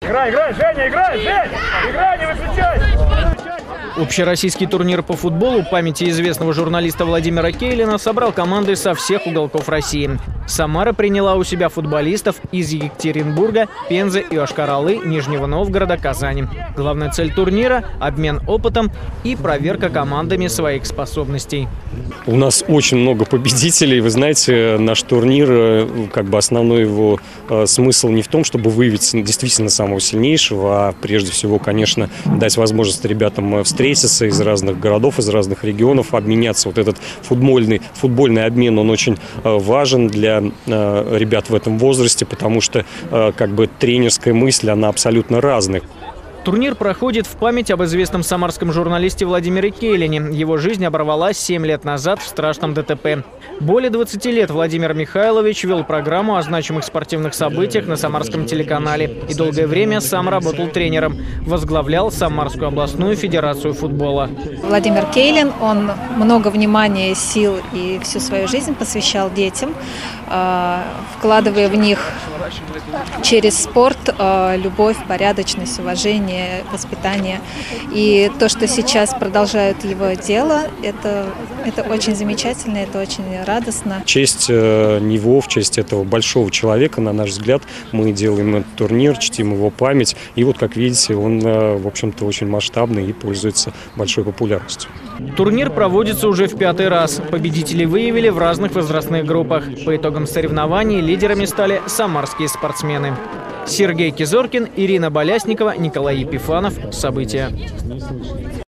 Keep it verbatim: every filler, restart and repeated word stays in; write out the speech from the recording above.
Играй, играй, Женя, играй, Женя! Играй, не выключай! Общероссийский турнир по футболу памяти известного журналиста Владимира Кейлина собрал команды со всех уголков России. Самара приняла у себя футболистов из Екатеринбурга, Пензы, Йошкар-Олы, Нижнего Новгорода, Казани. Главная цель турнира – обмен опытом и проверка командами своих способностей. У нас очень много победителей. Вы знаете, наш турнир, как бы основной его смысл не в том, чтобы выявить действительно самого сильнейшего, а прежде всего, конечно, дать возможность ребятам встретиться из разных городов, из разных регионов, обменяться. Вот этот футбольный, футбольный обмен, он очень важен для ребят в этом возрасте, потому что как бы тренерская мысль, она абсолютно разная. Турнир проходит в память об известном самарском журналисте Владимире Кейлине. Его жизнь оборвалась семь лет назад в страшном ДТП. Более двадцати лет Владимир Михайлович вел программу о значимых спортивных событиях на Самарском телеканале и долгое время сам работал тренером. Возглавлял Самарскую областную федерацию футбола. Владимир Кейлин, он много внимания, сил и всю свою жизнь посвящал детям, вкладывая в них через спорт любовь, порядочность, уважение, воспитание. И то, что сейчас продолжают его дело, это, это очень замечательно, это очень радостно. В честь него, в честь этого большого человека, на наш взгляд, мы делаем этот турнир, чтим его память. И вот, как видите, он, в общем-то, очень масштабный и пользуется большой популярностью. Турнир проводится уже в пятый раз. Победителей выявили в разных возрастных группах. По итогам соревнований лидерами стали самарские спортсмены. Сергей Кизоркин, Ирина Болясникова, Николай Епифанов. События.